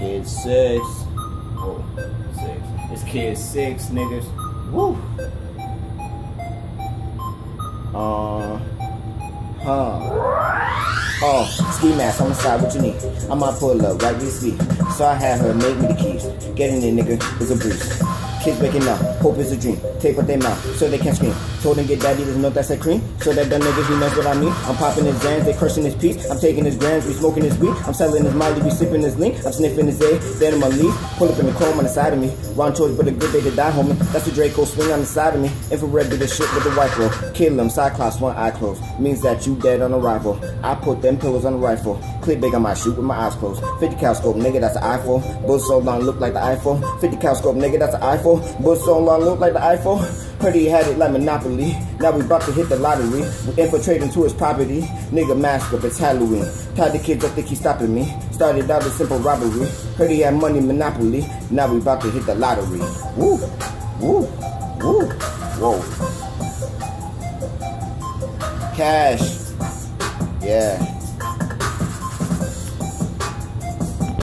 Kid 6. Oh, 6. It's Kid 6, niggas. Woo. Oh, ski mask on the side, what you need? I'ma pull up right this week. So I had her make me the keys. Getting it, nigga, is a breeze. Kids waking up, hope is a dream. Tape what they mouth, so they can't scream. Told them get daddy, there's no that's a cream. So that dumb niggas, he knows what I mean. I'm popping his Zans, they crushing his piece. I'm taking his grams, we smoking his weed. I'm selling his Molly, we sipping his lean. I'm sniffing his A, then I'm gonna leave. Pull up in the chrome on the side of me. Wrong choice, but a good day to die, homie. That's the Draco swing on the side of me. Infrared do the shit with the white glow. Kill him, Cyclops, one eye closed. Means that you dead on arrival. I put them pillows on the rifle. Clip big on my shoot with my eyes closed. 50 cal scope, nigga, that's the iPhone. Bull so long, look like the iPhone. 50 cal scope, nigga, that's the iPhone. Bull so long, look like the iPhone. Heard he had it like Monopoly. Now we about to hit the lottery. We infiltrate into his property. Nigga mask up, it's Halloween. Tied the kids up, think he stopping me. Started out a simple robbery. Heard he had money, Monopoly. Now we about to hit the lottery. Woo, woo, woo, whoa. Cash. Yeah.